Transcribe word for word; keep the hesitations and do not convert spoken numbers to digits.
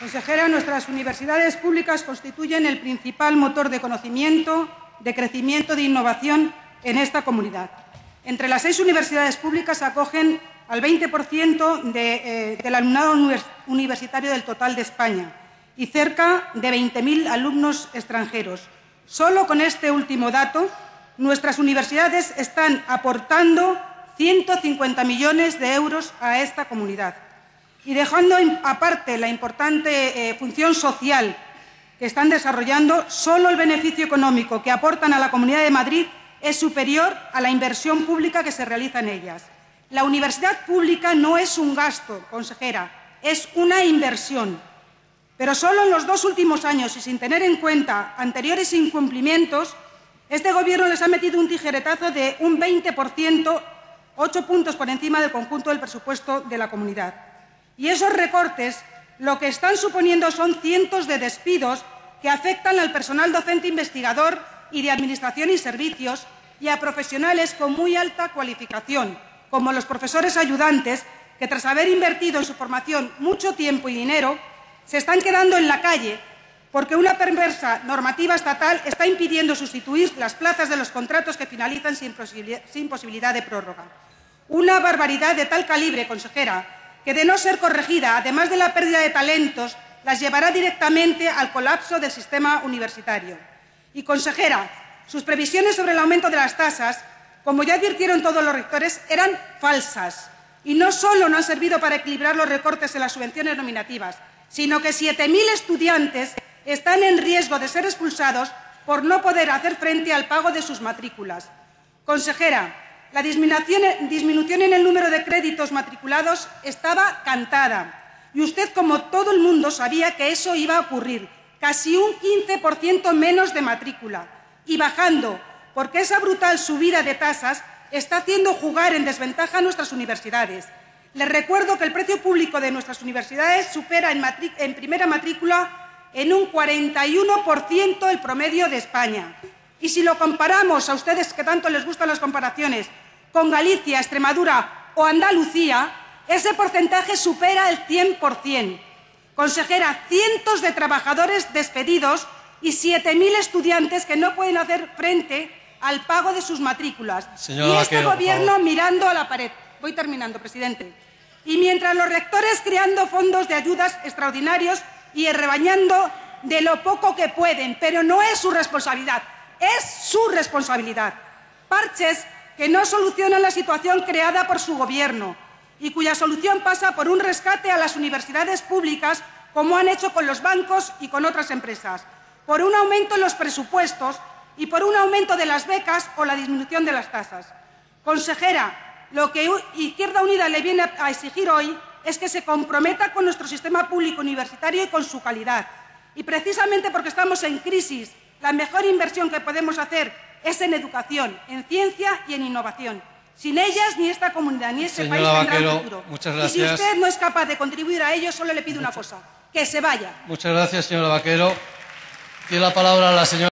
Consejera, nuestras universidades públicas constituyen el principal motor de conocimiento, de crecimiento, de innovación en esta comunidad. Entre las seis universidades públicas acogen al veinte por ciento de, eh, del alumnado univers universitario del total de España y cerca de veinte mil alumnos extranjeros. Solo con este último dato, nuestras universidades están aportando ciento cincuenta millones de euros a esta comunidad. Y dejando aparte la importante eh, función social que están desarrollando, solo el beneficio económico que aportan a la Comunidad de Madrid es superior a la inversión pública que se realiza en ellas. La universidad pública no es un gasto, consejera, es una inversión. Pero solo en los dos últimos años, y sin tener en cuenta anteriores incumplimientos, este Gobierno les ha metido un tijeretazo de un veinte por ciento, ocho puntos por encima del conjunto del presupuesto de la comunidad. Y esos recortes lo que están suponiendo son cientos de despidos que afectan al personal docente investigador y de administración y servicios y a profesionales con muy alta cualificación, como los profesores ayudantes, que tras haber invertido en su formación mucho tiempo y dinero, se están quedando en la calle porque una perversa normativa estatal está impidiendo sustituir las plazas de los contratos que finalizan sin posibilidad, sin posibilidad de prórroga. Una barbaridad de tal calibre, consejera, que de no ser corregida, además de la pérdida de talentos, las llevará directamente al colapso del sistema universitario. Y, consejera, sus previsiones sobre el aumento de las tasas, como ya advirtieron todos los rectores, eran falsas. Y no solo no han servido para equilibrar los recortes en las subvenciones nominativas, sino que siete mil estudiantes están en riesgo de ser expulsados por no poder hacer frente al pago de sus matrículas. Consejera, la disminución, disminución en el número de créditos matriculados estaba cantada y usted, como todo el mundo, sabía que eso iba a ocurrir, casi un quince por ciento menos de matrícula y bajando, porque esa brutal subida de tasas está haciendo jugar en desventaja a nuestras universidades. Les recuerdo que el precio público de nuestras universidades supera en, en primera matrícula en un cuarenta y uno por ciento el promedio de España. Y si lo comparamos, a ustedes que tanto les gustan las comparaciones, con Galicia, Extremadura o Andalucía, ese porcentaje supera el cien por cien. Consejera, cientos de trabajadores despedidos y siete mil estudiantes que no pueden hacer frente al pago de sus matrículas. Señora y este Vaquero, Gobierno mirando a la pared. Voy terminando, presidente. Y mientras los rectores creando fondos de ayudas extraordinarios y rebañando de lo poco que pueden, pero no es su responsabilidad, es su responsabilidad. Parches que no solucionan la situación creada por su Gobierno y cuya solución pasa por un rescate a las universidades públicas, como han hecho con los bancos y con otras empresas, por un aumento en los presupuestos y por un aumento de las becas o la disminución de las tasas. Consejera, lo que Izquierda Unida le viene a exigir hoy es que se comprometa con nuestro sistema público universitario y con su calidad. Y precisamente porque estamos en crisis, la mejor inversión que podemos hacer es en educación, en ciencia y en innovación. Sin ellas, ni esta comunidad ni este Señora país tendrán Vaquero, futuro. muchas Y si gracias. usted no es capaz de contribuir a ello, solo le pido una cosa, que se vaya. Muchas gracias, señora Vaquero. Tiene la palabra la señora